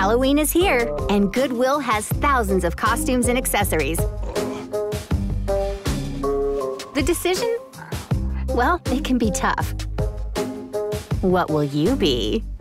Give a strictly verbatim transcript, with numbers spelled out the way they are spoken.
Halloween is here, and Goodwill has thousands of costumes and accessories. The decision? Well, it can be tough. What will you be?